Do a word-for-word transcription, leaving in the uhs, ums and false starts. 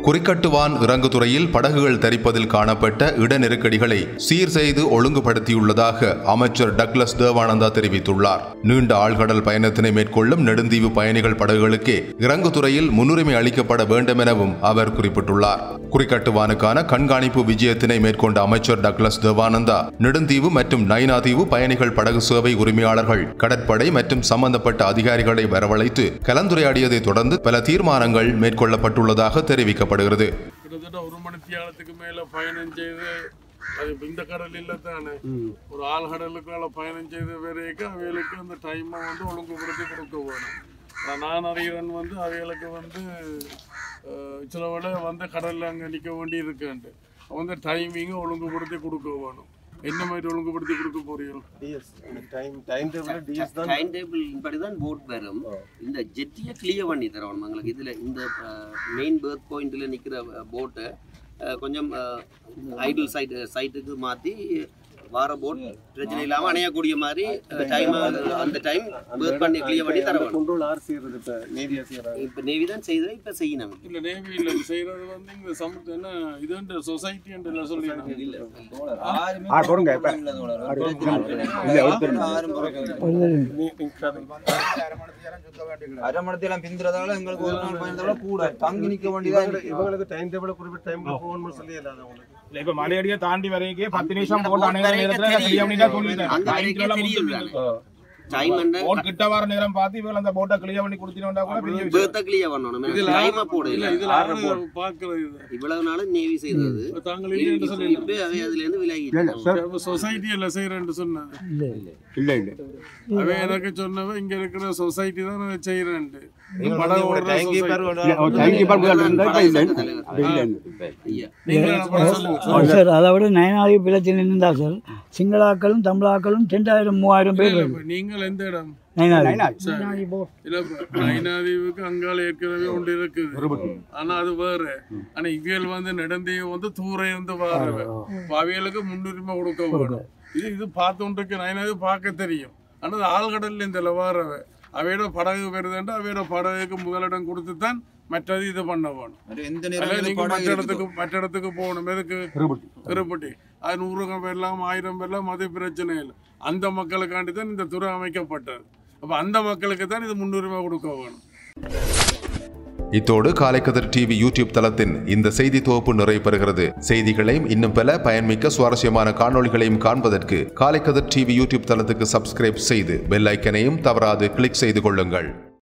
குறிக்கட்டுவான் இறங்குதுறையில் படகுகள் தரிப்பதில் காணப்பட்ட இட நெருக்கடிகளை சீர் செய்து ஒழுங்குபடுத்தியுள்ளதாக அமைச்சர் டக்ளஸ் தேவானந்தா தெரிவித்துள்ளார். நீண்ட ஆழ்கடல் பயணத்தினை மேற்கொள்ளும் நெடுந்தீவு பயணிகள் படகுகளுக்கே இறங்குதுறையில் முன்னுரிமை அளிக்கப்பட வேண்டும் எனவும் அவர் குறிப்பிட்டுள்ளார். குறிக்கட்டுவானுக்கான கண்காணிப்பு விஜயத்தினை மேற்கொண்ட அமைச்சர் டக்ளஸ் தேவானந்தா நெடுந்தீவு மற்றும் நைனாதீவு பயணிகள் படகு சேவை உரிமையாளர்கள், கடற்படை மற்றும் சம்பந்தப்பட்ட அதிகாரிகளை வரவழைத்து கலந்துரையாடியதை தொடர்ந்து பல தீர்மானங்கள் மேற்கொள்ளப்பட்டுள்ளதாக தெரிவிக்கப்படுகிறது. கிட்டத்தட்ட ஒரு மணி தியாலத்துக்கு மேல பயணம் செய்து அது இந்த கடல் இல்ல தானே ஒரு ஆழ்கடலுக்கால பயணம் செய்த வரைக்கு அவைகளுக்கு அந்த டைமை வந்து ஒழுங்குபடுத்தி கொடுக்க வேணும். நான் அறிகிறேன் வந்து அவைகளுக்கு வந்து சில வேளை வந்து கடல்ல அங்கே நிற்க வேண்டி இருக்குன்ட்டு வந்து டைமிங்கை ஒழுங்குபடுத்தி கொடுக்க வேணும். என்ன மாதிரி ஒழுங்குபடுத்தி கொடுக்க போறீங்க? டைம் டேபிள் படி தான் போட் வரும். இந்த ஜெட்டியை கிளியர் பண்ணி தரணும் எங்களுக்கு. இதில் இந்த மெயின் பேர்த் பாயிண்டில் நிற்கிற போட்டை கொஞ்சம் ஐடில் சைட் சைட்டுக்கு மாற்றி வார போட் பிரச்சனை இல்லாமல் அணையக்கூடிய மாதிரி டைம் அந்த டைம் பேர்த் பண்ணி கிளியர் பண்ணி தரணும். கண்ட்ரோல் ஆர் செய்யறது இப்போ நேவியா செய்யறாங்க. இப்போ நேவி தான் செய்யறது. இப்போ செய்யணும். இல்லை நேவி இல்லை செய்யறது வந்து இங்கே சமூக என்ன இது சொசைட்டி என்று சொல்லிடுறாங்க. இல்லை ஆ போடுங்க. இப்போ அரை மணத்தையெல்லாம் பிந்துறதால எங்களுக்கு ஒரு நாள் பயந்ததால கூட தங்கி நிற்க வேண்டியதான். இவங்களுக்கு டைம் டேபிள் குறிப்பிட்ட டைம்ல போகணும்னு சொல்லி இல்லாத அவங்களுக்கு இல்லை. இப்போ மலையடியை தாண்டி வரைக்கும் பத்து நிமிஷம் போட்டு அணைய நேரத்தில் கிட்ட வர நேரம் பார்த்து இவங்க அந்த போட்டை கிளியர் பண்ணி கொடுத்தீங்கன்னா கூட கிளியர் பண்ணணும். இவ்வளவு நாளும் நேவி செய்தது அதுல இருந்து விலகி சொசைட்டி எல்லாம் செய்யறேன்னு சொன்னாங்க. இல்ல இல்ல அவ எனக்கு சொன்னவ இங்க இருக்கிற சொசைட்டி தான் செய்யறேன். அதை விட நயனாதி பிளத்தில் நின்றா சார் சிங்களாக்களும் தமிழாக்களும் ரெண்டாயிரம் மூவாயிரம் பேர். நீங்கள் எந்த இடம்? நயனாதீவுக்கு அங்கால ஏற்கனவே ஒன்று இருக்குது. ஆனா அது வேற. ஆனா இவியல் வந்து நெடுந்தீவு வந்து தூர இருந்து வாரவ அவியலுக்கு முன்னுரிமை கொடுக்க வேணும். இது இது பார்த்து நயனாதீவு பார்க்க தெரியும். ஆனா ஆழ்கடல்ல இந்த வாரவ அவையோட படகு வருதுன்னா அவையோட படகுக்கு முதலிடம் கொடுத்து தான் மற்றது இது பண்ண வேணும். மற்ற இடத்துக்கு மற்ற இடத்துக்கு போகணும். எதுக்கு? திருப்பட்டி. அது நூறு பேர்லாம் ஆயிரம் பேர்லாம் அது பிரச்சனை இல்லை. அந்த மக்களுக்காண்டி தான் இந்த துறை அமைக்கப்பட்டது. அப்ப அந்த மக்களுக்கு தான் இது முன்னுரிமை கொடுக்க வேணும். இத்தோடு காலைக்கதிர் டிவி யூடியூப் தளத்தின் இந்த செய்தி தொகுப்பு நிறைவு பெறுகிறது. செய்திகளையும் இன்னும் பல பயன்மிக்க சுவாரஸ்யமான காணொளிகளையும் காண்பதற்கு காலைக்கதிர் டிவி யூடியூப் தளத்துக்கு சப்ஸ்கிரைப் செய்து பெல் ஐக்கனையும் தவறாது கிளிக் செய்து கொள்ளுங்கள்.